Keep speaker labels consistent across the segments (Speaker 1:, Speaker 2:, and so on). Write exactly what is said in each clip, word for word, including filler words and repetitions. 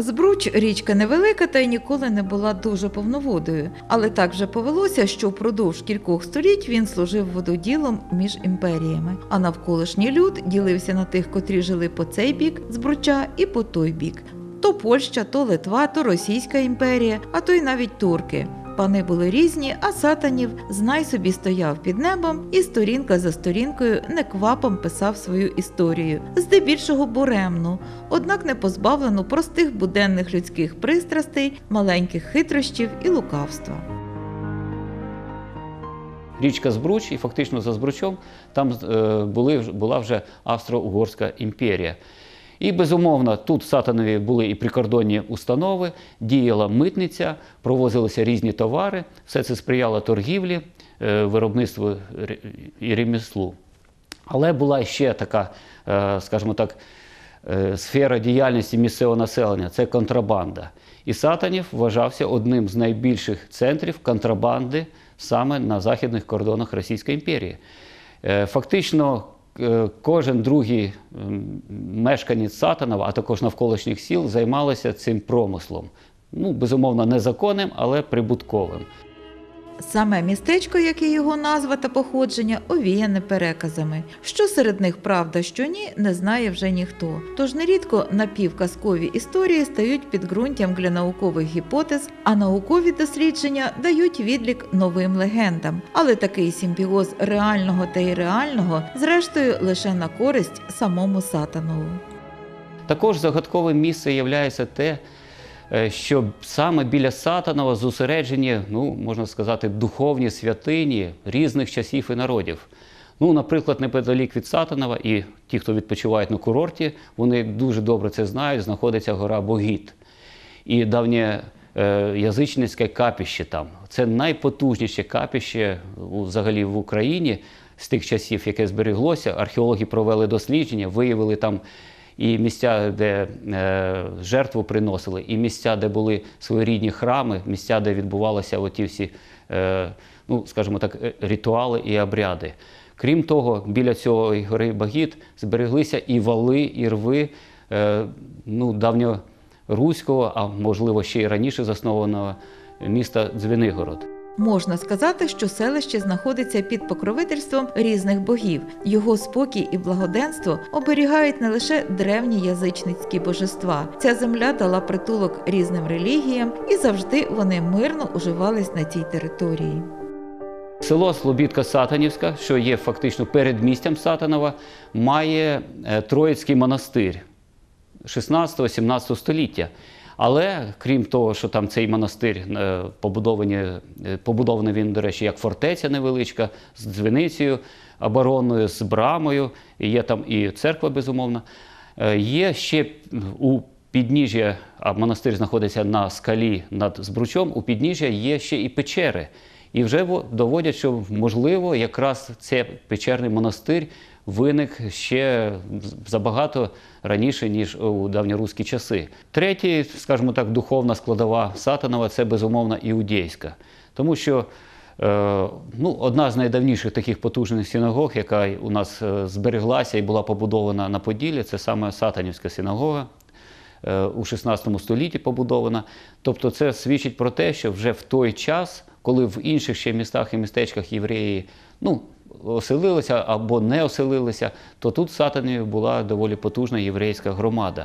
Speaker 1: Збруч – річка невелика та й ніколи не була дуже повноводою. Але так вже повелося, що впродовж кількох століть він служив вододілом між імперіями. А навколишній люд ділився на тих, котрі жили по цей бік Збруча і по той бік. То Польща, то Литва, то Російська імперія, а то й навіть турки. Пани були різні, а Сатанів знай собі стояв під небом і сторінка за сторінкою неквапом писав свою історію, здебільшого буремну, однак не позбавлену простих буденних людських пристрастей, маленьких хитрощів і лукавства.
Speaker 2: Річка Збруч, і фактично за Збручом там були, була вже Австро-Угорська імперія. І, безумовно, тут в Сатанові були і прикордонні установи, діяла митниця, провозилися різні товари, все це сприяло торгівлі, виробництву і реміслу. Але була ще така, скажімо так, сфера діяльності місцевого населення – це контрабанда. І Сатанів вважався одним з найбільших центрів контрабанди саме на західних кордонах Російської імперії. Фактично, кожен другий мешканець Сатанова, а також навколишніх сіл, займалися цим промислом. Ну, безумовно, незаконним, але прибутковим.
Speaker 1: Саме містечко, як і його назва та походження, овіяне переказами. Що серед них правда, що ні, не знає вже ніхто. Тож нерідко напівказкові історії стають підґрунтям для наукових гіпотез, а наукові дослідження дають відлік новим легендам. Але такий симбіоз реального та ірреального, зрештою, лише на користь самому Сатанову.
Speaker 2: Також загадковим місцем є те, що саме біля Сатанова зосереджені, ну, можна сказати, духовні святині різних часів і народів. Ну, наприклад, неподалік від Сатанова, і ті, хто відпочивають на курорті, вони дуже добре це знають, знаходиться гора Богіт. І давнє е, язичницьке капіще там. Це найпотужніше капіще взагалі в Україні з тих часів, яке збереглося. Археологи провели дослідження, виявили там і місця, де е, жертву приносили, і місця, де були своєрідні храми, місця, де відбувалися оті всі, е, ну, скажімо так, ритуали і обряди. Крім того, біля цього гори Богіт збереглися і вали, і рви е, ну, давньоруського, а можливо ще й раніше заснованого міста Дзвенигород.
Speaker 1: Можна сказати, що селище знаходиться під покровительством різних богів. Його спокій і благоденство оберігають не лише древні язичницькі божества. Ця земля дала притулок різним релігіям, і завжди вони мирно уживались на цій території.
Speaker 2: Село Слобідка-Сатанівська, що є фактично передмістям Сатанова, має Троїцький монастир шістнадцятого-сімнадцятого століття. Але, крім того, що там цей монастир побудований, побудований він, до речі, як фортеця невеличка, з дзвіницею оборонною, з брамою, є там і церква, безумовно. Є ще у підніжжя, а монастир знаходиться на скалі над Збручом, у підніжжя є ще і печери. І вже доводять, що, можливо, якраз цей печерний монастир виник ще забагато раніше, ніж у давньоруські часи. Третє, скажімо так, духовна складова Сатанова – це, безумовно, іудейська. Тому що е, ну, одна з найдавніших таких потужних синагог, яка у нас збереглася і була побудована на Поділлі, це саме Сатанівська синагога, е, у шістнадцятому столітті побудована. Тобто це свідчить про те, що вже в той час, коли в інших ще містах і містечках євреї, ну, оселилися або не оселилися, то тут в Сатанові була доволі потужна єврейська громада.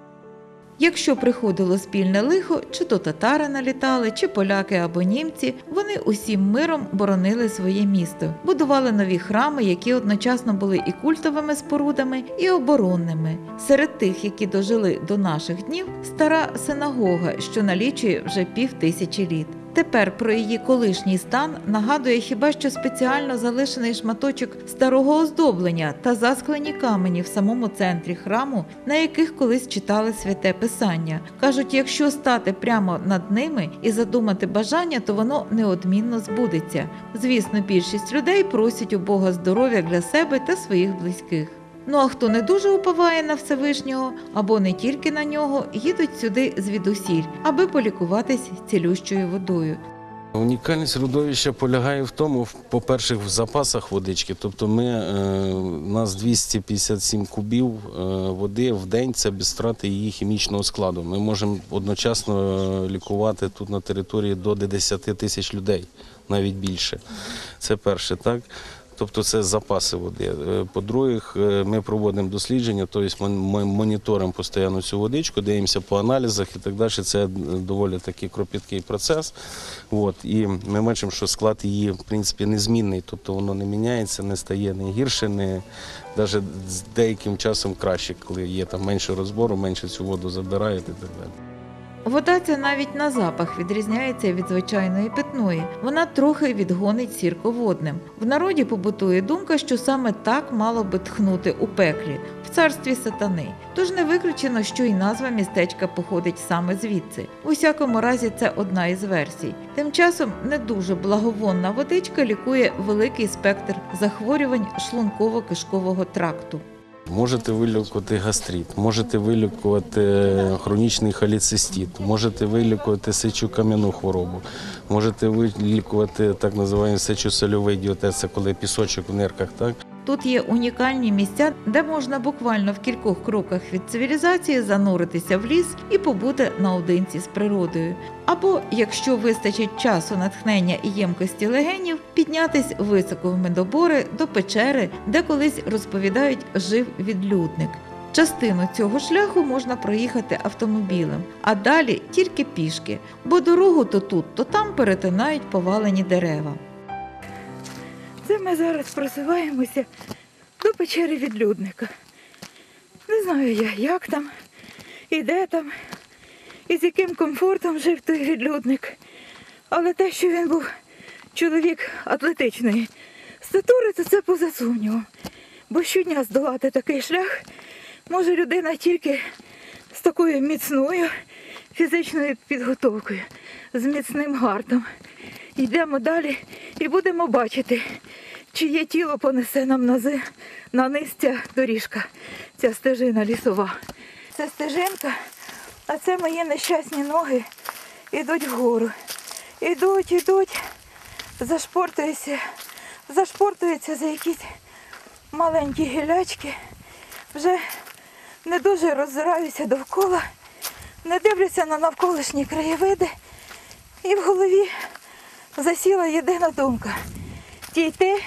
Speaker 1: Якщо приходило спільне лихо, чи то татари налітали, чи поляки або німці, вони усім миром боронили своє місто, будували нові храми, які одночасно були і культовими спорудами, і оборонними. Серед тих, які дожили до наших днів, стара синагога, що налічує вже пів тисячі літ. Тепер про її колишній стан нагадує хіба що спеціально залишений шматочок старого оздоблення та засклені камені в самому центрі храму, на яких колись читали Святе Писання. Кажуть, якщо стати прямо над ними і задумати бажання, то воно неодмінно збудеться. Звісно, більшість людей просять у Бога здоров'я для себе та своїх близьких. Ну а хто не дуже уповає на Всевишнього, або не тільки на нього, їдуть сюди звідусіль, аби полікуватись цілющою водою.
Speaker 3: Унікальність родовища полягає в тому, по-перше, в запасах водички. Тобто ми, е, у нас двісті п'ятдесят сім кубів е, води в день – це без втрати її хімічного складу. Ми можемо одночасно лікувати тут на території до десять тисяч людей, навіть більше. Це перше, так? Тобто це запаси води. По-друге, ми проводимо дослідження, тобто ми моніторимо постійно цю водичку, дивимося по аналізах і так далі. Це доволі такий кропіткий процес. От. І ми бачимо, що склад її, в принципі, незмінний, тобто воно не міняється, не стає не гірше, не навіть з деяким часом краще, коли є там менше розбору, менше цю воду забирають і так далі.
Speaker 1: Вода ця навіть на запах відрізняється від звичайної питної. Вона трохи відгонить сірководним. В народі побутує думка, що саме так мало би тхнути у пеклі, в царстві сатани. Тож не виключено, що і назва містечка походить саме звідси. У всякому разі, це одна із версій. Тим часом не дуже благовонна водичка лікує великий спектр захворювань шлунково-кишкового тракту.
Speaker 3: Можете вилікувати гастрит, можете вилікувати хронічний холецистит, можете вилікувати сечокам'яну хворобу, можете вилікувати так званий сечосольовий діатез, це коли пісочок в нирках, так?
Speaker 1: Тут є унікальні місця, де можна буквально в кількох кроках від цивілізації зануритися в ліс і побути наодинці з природою. Або, якщо вистачить часу, натхнення і ємкості легенів, піднятись високо в медобори до печери, де колись, розповідають, жив відлюдник. Частину цього шляху можна проїхати автомобілем, а далі тільки пішки, бо дорогу то тут, то там перетинають повалені дерева.
Speaker 4: Це ми зараз просуваємося до печери відлюдника. Не знаю я, як там, і де там, і з яким комфортом жив той відлюдник. Але те, що він був чоловік атлетичної статури, то це поза сумнівом. Бо щодня здолати такий шлях може людина тільки з такою міцною фізичною підготовкою, з міцним гартом. Йдемо далі і будемо бачити, чиє тіло понесе нам нази, на низ ця доріжка, ця стежина лісова. Це стежинка, а це мої нещасні ноги йдуть вгору. Ідуть, ідуть, зашпортуються, зашпортуються за якісь маленькі гілячки. Вже не дуже роззираюся довкола, не дивлюся на навколишні краєвиди. І в голові засіла єдина думка – дійти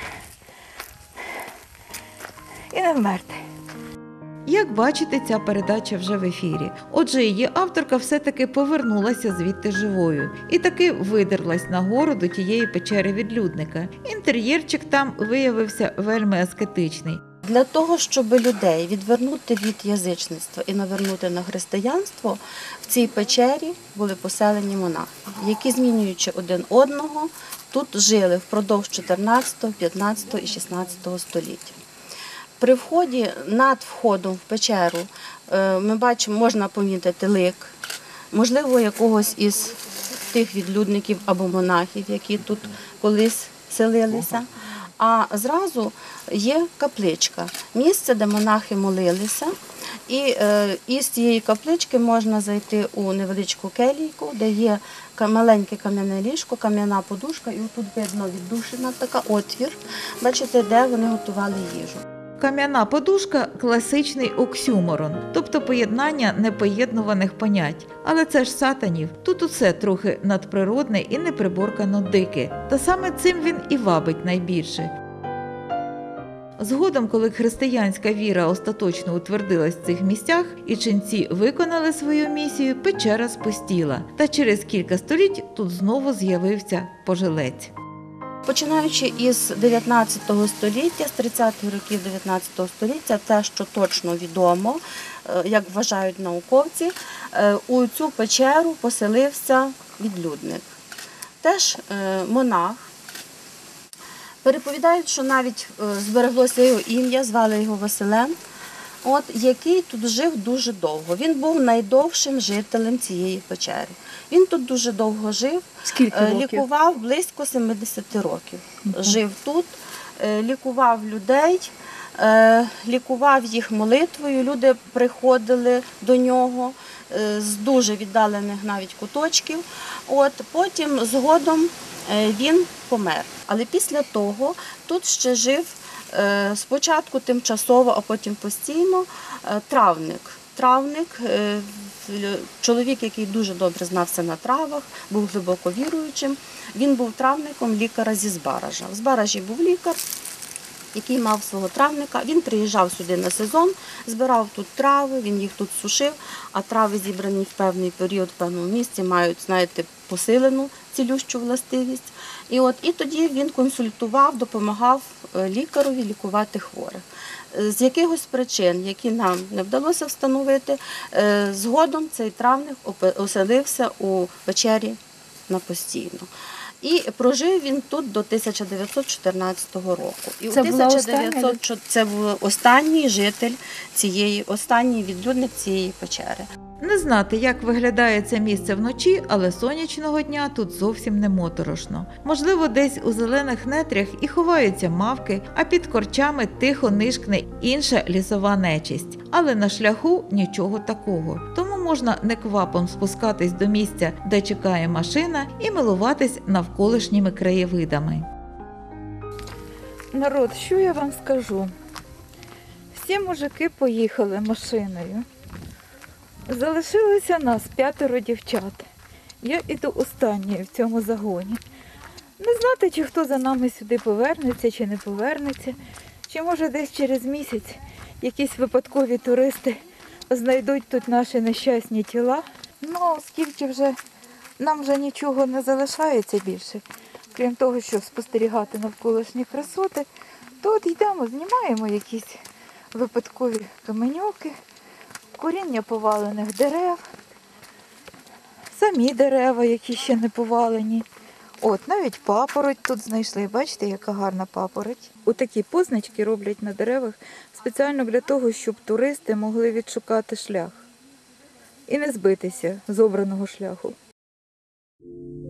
Speaker 4: і не вмерти.
Speaker 1: Як бачите, ця передача вже в ефірі. Отже, її авторка все-таки повернулася звідти живою. І таки видерлась нагору до тієї печери відлюдника. Інтер'єрчик там виявився вельми аскетичний.
Speaker 5: Для того, щоб людей відвернути від язичництва і навернути на християнство, в цій печері були поселені монахи, які, змінюючи один одного, тут жили впродовж чотирнадцятого, п'ятнадцятого і шістнадцятого століття. При вході, над входом в печеру, ми бачимо, можна помітити лик, можливо, якогось із тих відлюдників або монахів, які тут колись селилися. А зразу є капличка, місце, де монахи молилися. І е, із цієї каплички можна зайти у невеличку келійку, де є маленьке кам'яне ліжко, кам'яна подушка, і тут видно віддушина, така отвір, бачите, де вони готували їжу.
Speaker 1: Кам'яна подушка – класичний оксюморон, тобто поєднання непоєднуваних понять. Але це ж сатанів. Тут усе трохи надприродне і неприборкано дике. Та саме цим він і вабить найбільше. Згодом, коли християнська віра остаточно утвердилась в цих місцях і ченці виконали свою місію, печера спустіла. Та через кілька століть тут знову з'явився пожилець.
Speaker 5: Починаючи із дев'ятнадцятого століття, з тридцятих років дев'ятнадцятого століття, те, що точно відомо, як вважають науковці, у цю печеру поселився відлюдник. Теж монах. Переповідають, що навіть збереглося його ім'я, звали його Василем, от, який тут жив дуже довго. Він був найдовшим жителем цієї печери. Він тут дуже довго жив,
Speaker 4: Скільки років?
Speaker 5: Лікував близько сімдесят років. Угу. Жив тут, лікував людей, е, лікував їх молитвою, люди приходили до нього е, з дуже віддалених навіть куточків. От, потім згодом е, він помер. Але після того тут ще жив е, спочатку тимчасово, а потім постійно е, травник. Травник, е, чоловік, який дуже добре знався на травах, був глибоко віруючим. Він був травником лікаря зі Збаража. В Збаражі був лікар, який мав свого травника. Він приїжджав сюди на сезон, збирав тут трави, він їх тут сушив, а трави, зібрані в певний період, в певному місці, мають, знаєте, посилену цілющу властивість. І от і тоді він консультував, допомагав лікарові лікувати хворих. З якихось причин, які нам не вдалося встановити, згодом цей травник оселився у печері на постійно. І прожив він тут до тисяча дев'ятсот чотирнадцятого року. І
Speaker 4: Це
Speaker 5: у
Speaker 4: була
Speaker 5: тисяча дев'ятсот це був останній житель цієї, останній відлюдник цієї печери.
Speaker 1: Не знати, як виглядає це місце вночі, але сонячного дня тут зовсім не моторошно. Можливо, десь у зелених нетрях і ховаються мавки, а під корчами тихо нишкне інша лісова нечисть. Але на шляху нічого такого. Тому можна неквапом спускатись до місця, де чекає машина, і милуватись навколишніми краєвидами.
Speaker 4: Народ, що я вам скажу? Всі мужики поїхали машиною. Залишилося нас п'ятеро дівчат. Я іду останньою в цьому загоні. Не знати, чи хто за нами сюди повернеться, чи не повернеться, чи може десь через місяць якісь випадкові туристи знайдуть тут наші нещасні тіла. Ну, оскільки вже нам вже нічого не залишається більше, крім того, щоб спостерігати навколишні красоти, то от йдемо, знімаємо якісь випадкові каменюки, коріння повалених дерев, самі дерева, які ще не повалені. От, навіть папороть тут знайшли. Бачите, яка гарна папороть. Отакі позначки роблять на деревах спеціально для того, щоб туристи могли відшукати шлях і не збитися з обраного шляху.